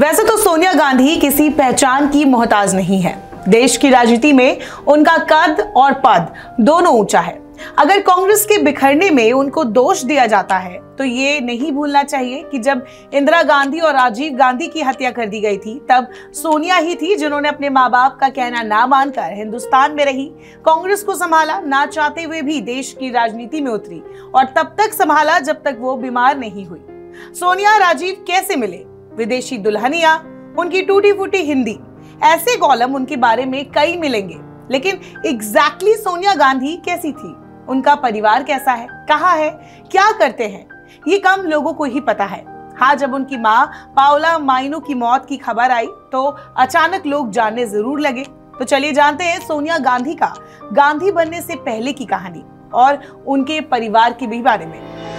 वैसे तो सोनिया गांधी किसी पहचान की मोहताज नहीं है। देश की राजनीति में उनका कद और पद दोनों ऊंचा है। अगर कांग्रेस के बिखरने में उनको दोष दिया जाता है तो ये नहीं भूलना चाहिए कि जब इंदिरा गांधी और राजीव गांधी की हत्या कर दी गई थी तब सोनिया ही थी जिन्होंने अपने माँ बाप का कहना ना मानकर हिंदुस्तान में रही, कांग्रेस को संभाला, ना चाहते हुए भी देश की राजनीति में उतरी और तब तक संभाला जब तक वो बीमार नहीं हुई। सोनिया राजीव कैसे मिले? विदेशी दुल्हनिया, उनकी टूटी फूटी हिंदी, ऐसे कॉलम उनके बारे में कई मिलेंगे। लेकिन एग्जैक्टली सोनिया गांधी कैसी थी? उनका परिवार कैसा है, कहाँ है, क्या करते हैं, ये कम लोगों को ही पता है। हाँ, जब उनकी माँ पाओला माइनो की मौत की खबर आई तो अचानक लोग जानने जरूर लगे। तो चलिए जानते हैं सोनिया गांधी का गांधी बनने से पहले की कहानी और उनके परिवार के भी बारे में।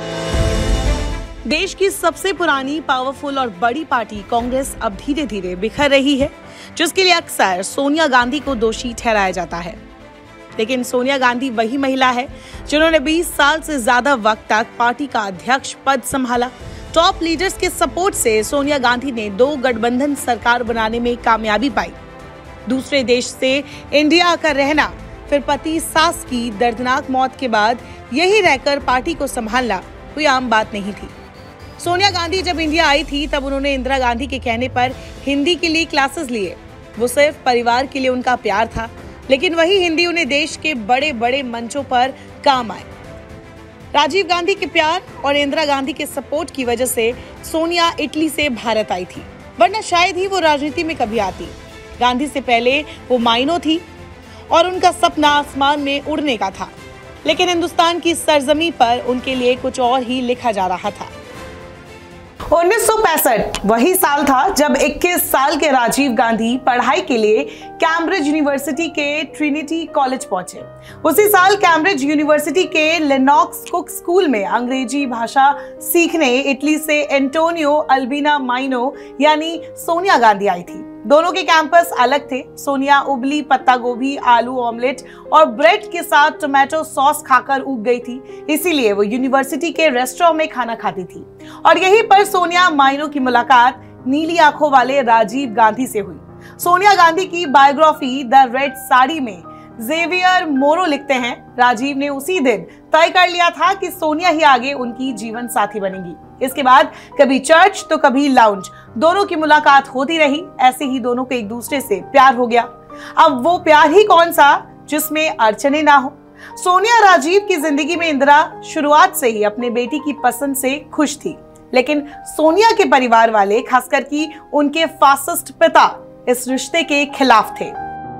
देश की सबसे पुरानी, पावरफुल और बड़ी पार्टी कांग्रेस अब धीरे धीरे बिखर रही है, जिसके लिए अक्सर सोनिया गांधी को दोषी ठहराया जाता है। लेकिन सोनिया गांधी वही महिला है जिन्होंने 20 साल से ज्यादा वक्त तक पार्टी का अध्यक्ष पद संभाला। टॉप लीडर्स के सपोर्ट से सोनिया गांधी ने 2 गठबंधन सरकार बनाने में कामयाबी पाई। दूसरे देश से इंडिया आकर रहना, फिर पति सास की दर्दनाक मौत के बाद यही रहकर पार्टी को संभालना कोई आम बात नहीं थी। सोनिया गांधी जब इंडिया आई थी तब उन्होंने इंदिरा गांधी के कहने पर हिंदी के लिए क्लासेस लिए। वो सिर्फ परिवार के लिए उनका प्यार था, लेकिन वही हिंदी उन्हें देश के बड़े बड़े मंचों पर काम आए। राजीव गांधी के प्यार और इंदिरा गांधी के सपोर्ट की वजह से सोनिया इटली से भारत आई थी, वरना शायद ही वो राजनीति में कभी आती। गांधी से पहले वो माइनो थी और उनका सपना आसमान में उड़ने का था, लेकिन हिंदुस्तान की सरजमी पर उनके लिए कुछ और ही लिखा जा रहा था। 1965 वही साल था जब 21 साल के राजीव गांधी पढ़ाई के लिए कैम्ब्रिज यूनिवर्सिटी के ट्रिनिटी कॉलेज पहुंचे। उसी साल कैम्ब्रिज यूनिवर्सिटी के लेनॉक्स कुक स्कूल में अंग्रेजी भाषा सीखने इटली से एंटोनियो अल्बिना माइनो यानी सोनिया गांधी आई थी। दोनों के कैंपस अलग थे। सोनिया उबली पत्ता गोभी, आलू ऑमलेट और ब्रेड के साथ टोमेटो सॉस खाकर उग गई थी, इसीलिए वो यूनिवर्सिटी के रेस्टोरेंट में खाना खाती थी। और यहीं पर सोनिया माइनो की मुलाकात नीली आंखों वाले राजीव गांधी से हुई। सोनिया गांधी की बायोग्राफी द रेड साड़ी में जेवियर मोरो लिखते हैं, राजीव ने उसी दिन तय कर लिया था कि सोनिया ही आगे उनकी जीवन साथी बनेगी। इसके बाद कभी चर्च तो कभी लाउंज, दोनों की मुलाकात होती रही। ऐसे ही दोनों को एक दूसरे से प्यार हो गया। अब वो प्यार ही कौन सा जिसमें अड़चने ना हो। सोनिया राजीव की जिंदगी में इंदिरा शुरुआत से ही अपने बेटी की पसंद से खुश थी, लेकिन सोनिया के परिवार वाले, खासकर कि उनके फासिस्ट पिता, इस रिश्ते के खिलाफ थे।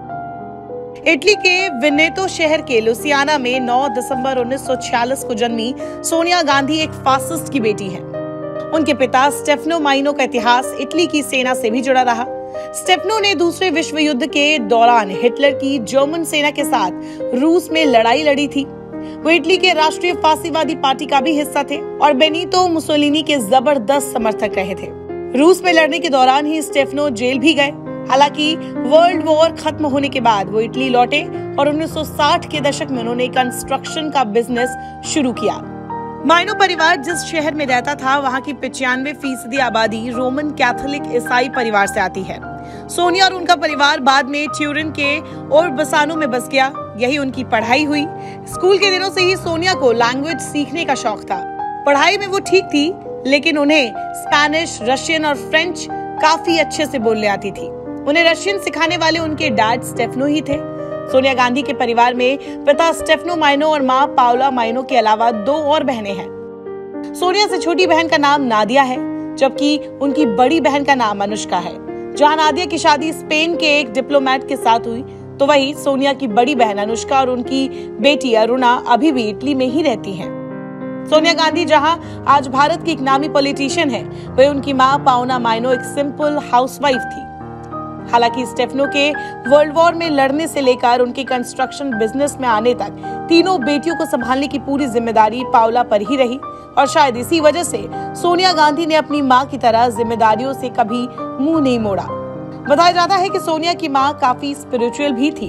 इटली के वेनेतो शहर के लुसियाना में 9 दिसंबर 1946 को जन्मी सोनिया गांधी एक फासिस्ट की बेटी है। उनके पिता स्टेफनो माइनो का इतिहास इटली की सेना से भी जुड़ा रहा। स्टेफनो ने दूसरे विश्व युद्ध के दौरान हिटलर की जर्मन सेना के साथ रूस में लड़ाई लड़ी थी। वो इटली के राष्ट्रीय फासीवादी पार्टी का भी हिस्सा थे और बेनितो मुसोलिनी के जबरदस्त समर्थक रहे थे। रूस में लड़ने के दौरान ही स्टेफनो जेल भी गए। हालांकि वर्ल्ड वॉर खत्म होने के बाद वो इटली लौटे और 1960 के दशक में उन्होंने कंस्ट्रक्शन का बिजनेस शुरू किया। माइनो परिवार जिस शहर में रहता था वहां की 95% आबादी रोमन कैथोलिक ईसाई परिवार से आती है। सोनिया और उनका परिवार बाद में ट्यूरिन के ओरबसानो में बस गया। यही उनकी पढ़ाई हुई। स्कूल के दिनों से ही सोनिया को लैंग्वेज सीखने का शौक था। पढ़ाई में वो ठीक थी, लेकिन उन्हें स्पेनिश, रशियन और फ्रेंच काफी अच्छे से बोलने आती थी। उन्हें रशियन सिखाने वाले उनके डैड स्टेफनो ही थे। सोनिया गांधी के परिवार में पिता स्टेफनो माइनो और माँ पाओला माइनो के अलावा 2 और बहनें हैं। सोनिया से छोटी बहन का नाम नादिया है, जबकि उनकी बड़ी बहन का नाम अनुष्का है। जहां नादिया की शादी स्पेन के एक डिप्लोमेट के साथ हुई, तो वही सोनिया की बड़ी बहन अनुष्का और उनकी बेटी अरुणा अभी भी इटली में ही रहती हैं। सोनिया गांधी जहां आज भारत की एक नामी पॉलिटिशियन है, वही उनकी माँ पाओला माइनो एक सिंपल हाउसवाइफ थी। हालांकि स्टेफनो के वर्ल्ड वॉर में लड़ने से लेकर उनके कंस्ट्रक्शन बिजनेस में आने तक तीनों बेटियों को संभालने की पूरी जिम्मेदारी पाओला पर ही रही और शायद इसी वजह से सोनिया गांधी ने अपनी मां की तरह जिम्मेदारियों से कभी मुंह नहीं मोड़ा। बताया जाता है कि सोनिया की मां काफी स्पिरिचुअल भी थी।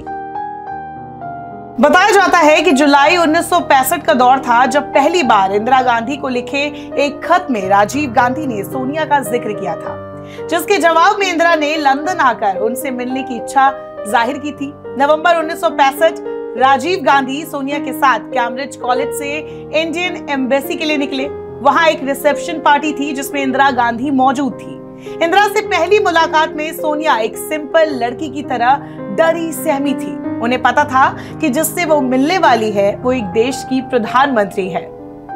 बताया जाता है कि जुलाई 1965 का दौर था जब पहली बार इंदिरा गांधी को लिखे एक खत में राजीव गांधी ने सोनिया का जिक्र किया था। जिसके जवाब में इंदिरा ने लंदन आकर उनसे मिलने की इच्छा जाहिर की थी। नवंबर 1965 राजीव गांधी सोनिया के साथ कैम्ब्रिज कॉलेज से इंडियन एम्बेसी के लिए निकले। वहां एक रिसेप्शन पार्टी थी जिसमें इंदिरा गांधी मौजूद थी। इंदिरा से पहली मुलाकात में सोनिया एक सिंपल लड़की की तरह डरी सहमी थी। उन्हें पता था कि जिससे वो मिलने वाली है वो एक देश की प्रधानमंत्री है।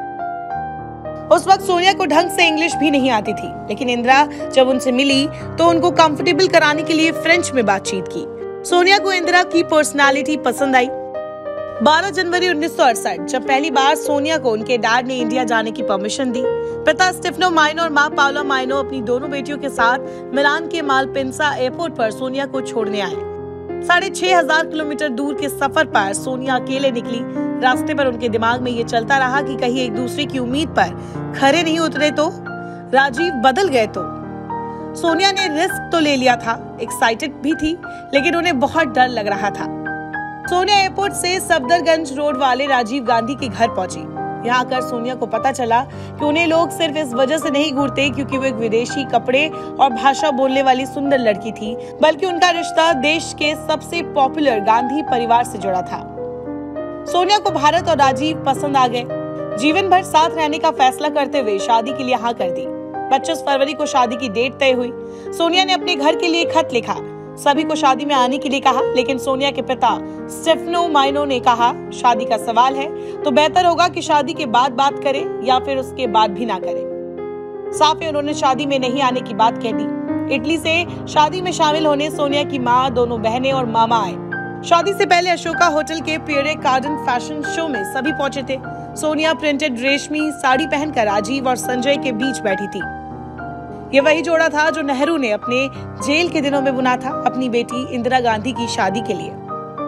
उस वक्त सोनिया को ढंग से इंग्लिश भी नहीं आती थी, लेकिन इंदिरा जब उनसे मिली तो उनको कंफर्टेबल कराने के लिए फ्रेंच में बातचीत की। सोनिया को इंदिरा की पर्सनालिटी पसंद आई। 12 जनवरी 1968 जब पहली बार सोनिया को उनके डैड ने इंडिया जाने की परमिशन दी। पिता स्टेफनो माइनो और मां पाउला माइनो अपनी दोनों बेटियों के साथ मिलान के मालपेंसा एयरपोर्ट पर सोनिया को छोड़ने आए। 6500 किलोमीटर दूर के सफर पर सोनिया अकेले निकली। रास्ते पर उनके दिमाग में ये चलता रहा कि कहीं एक दूसरे की उम्मीद पर खरे नहीं उतरे तो, राजीव बदल गए तो। सोनिया ने रिस्क तो ले लिया था, एक्साइटेड भी थी, लेकिन उन्हें बहुत डर लग रहा था। सोनिया एयरपोर्ट से सफदरगंज रोड वाले राजीव गांधी के घर पहुंची। यहाँ आकर सोनिया को पता चला कि उन्हें लोग सिर्फ इस वजह से नहीं घूरते क्योंकि वो एक विदेशी कपड़े और भाषा बोलने वाली सुंदर लड़की थी, बल्कि उनका रिश्ता देश के सबसे पॉपुलर गांधी परिवार से जुड़ा था। सोनिया को भारत और राजीव पसंद आ गए। जीवन भर साथ रहने का फैसला करते हुए शादी के लिए हाँ कर दी। 25 फरवरी को शादी की डेट तय हुई। सोनिया ने अपने घर के लिए खत लिखा, सभी को शादी में आने के लिए कहा, लेकिन सोनिया के पिता स्टेफनो माइनो ने कहा शादी का सवाल है तो बेहतर होगा कि शादी के बाद बात करें या फिर उसके बाद भी ना करें। साफ ही उन्होंने शादी में नहीं आने की बात कह दी। इटली से शादी में शामिल होने सोनिया की माँ, दोनों बहनें और मामा आए। शादी से पहले अशोका होटल के पियरे गार्डन फैशन शो में सभी पहुंचे थे। सोनिया प्रिंटेड रेशमी साड़ी पहनकर राजीव और संजय के बीच बैठी थी। ये वही जोड़ा था जो नेहरू ने अपने जेल के दिनों में बुना था अपनी बेटी इंदिरा गांधी की शादी के लिए।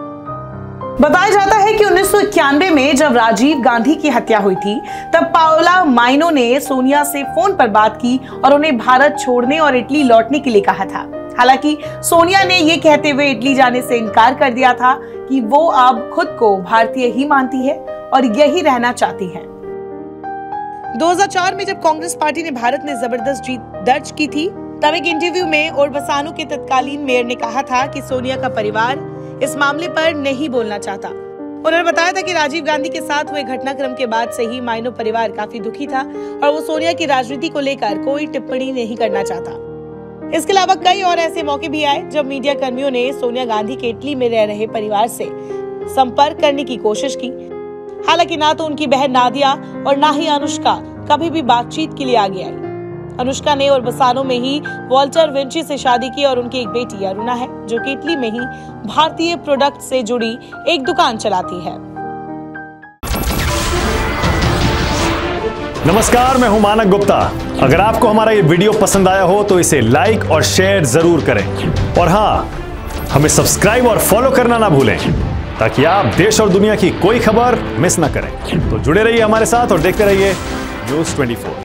बताया जाता है कि 1991 में जब राजीव गांधी की हत्या हुई थी तब पाउला माइनो ने सोनिया से फोन पर बात की और उन्हें भारत छोड़ने और इटली लौटने के लिए कहा था। हालांकि सोनिया ने ये कहते हुए इटली जाने से इनकार कर दिया था कि वो अब खुद को भारतीय ही मानती है और यही रहना चाहती है। 2004 में जब कांग्रेस पार्टी ने भारत में जबरदस्त जीत दर्ज की थी तब एक इंटरव्यू में ओरबसानो के तत्कालीन मेयर ने कहा था कि सोनिया का परिवार इस मामले पर नहीं बोलना चाहता। उन्होंने बताया था कि राजीव गांधी के साथ हुए घटनाक्रम के बाद से ही माइनो परिवार काफी दुखी था और वो सोनिया की राजनीति को लेकर कोई टिप्पणी नहीं करना चाहता। इसके अलावा कई और ऐसे मौके भी आए जब मीडिया कर्मियों ने सोनिया गांधी के इटली में रह रहे परिवार से संपर्क करने की कोशिश की। हालांकि ना तो उनकी बहन नादिया और ना ही अनुष्का कभी भी बातचीत के लिए आगे आई। अनुष्का ने ओरबसानो में ही वॉल्टर विंची से शादी की और उनकी एक बेटी अरुणा है जो कि इटली में ही भारतीय प्रोडक्ट से जुड़ी एक दुकान चलाती है। नमस्कार, मैं हूं मानक गुप्ता। अगर आपको हमारा ये वीडियो पसंद आया हो तो इसे लाइक और शेयर जरूर करें और हाँ, हमें सब्सक्राइब और फॉलो करना ना भूलें ताकि आप देश और दुनिया की कोई खबर मिस ना करें। तो जुड़े रहिए हमारे साथ और देखते रहिए न्यूज़ 24।